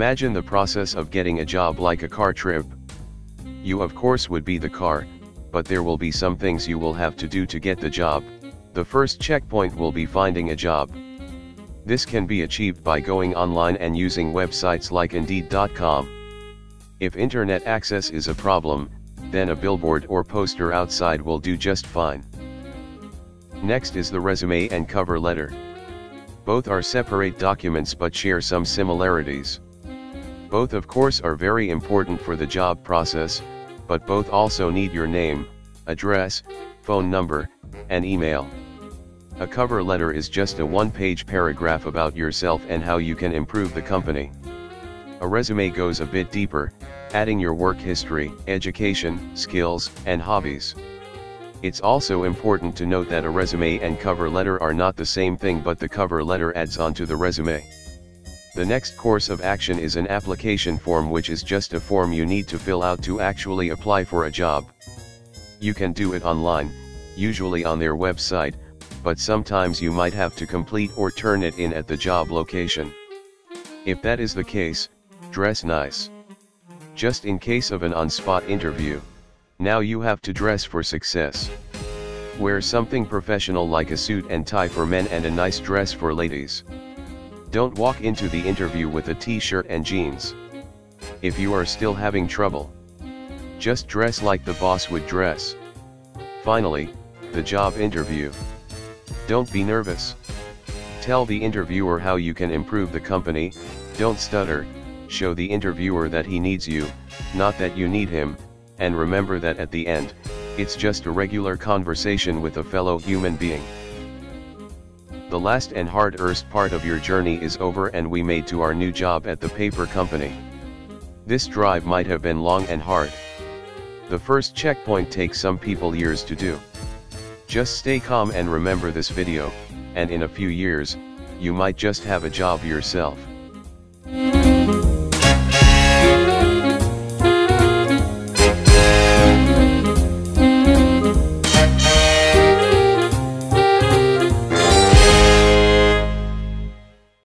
Imagine the process of getting a job like a car trip. You of course would be the car, but there will be some things you will have to do to get the job. The first checkpoint will be finding a job. This can be achieved by going online and using websites like Indeed.com. If internet access is a problem, then a billboard or poster outside will do just fine. Next is the resume and cover letter. Both are separate documents but share some similarities. Both of course are very important for the job process, but both also need your name, address, phone number, and email. A cover letter is just a one-page paragraph about yourself and how you can improve the company. A resume goes a bit deeper, adding your work history, education, skills, and hobbies. It's also important to note that a resume and cover letter are not the same thing, but the cover letter adds on to the resume. The next course of action is an application form, which is just a form you need to fill out to actually apply for a job. You can do it online, usually on their website, but sometimes you might have to complete or turn it in at the job location. If that is the case, dress nice. Just in case of an on-spot interview, now you have to dress for success. Wear something professional like a suit and tie for men and a nice dress for ladies. Don't walk into the interview with a t-shirt and jeans. If you are still having trouble, just dress like the boss would dress. Finally, the job interview. Don't be nervous. Tell the interviewer how you can improve the company, don't stutter, show the interviewer that he needs you, not that you need him, and remember that at the end, it's just a regular conversation with a fellow human being. The last and hardest part of your journey is over and we made to our new job at the paper company. This drive might have been long and hard. The first checkpoint takes some people years to do. Just stay calm and remember this video, and in a few years, you might just have a job yourself.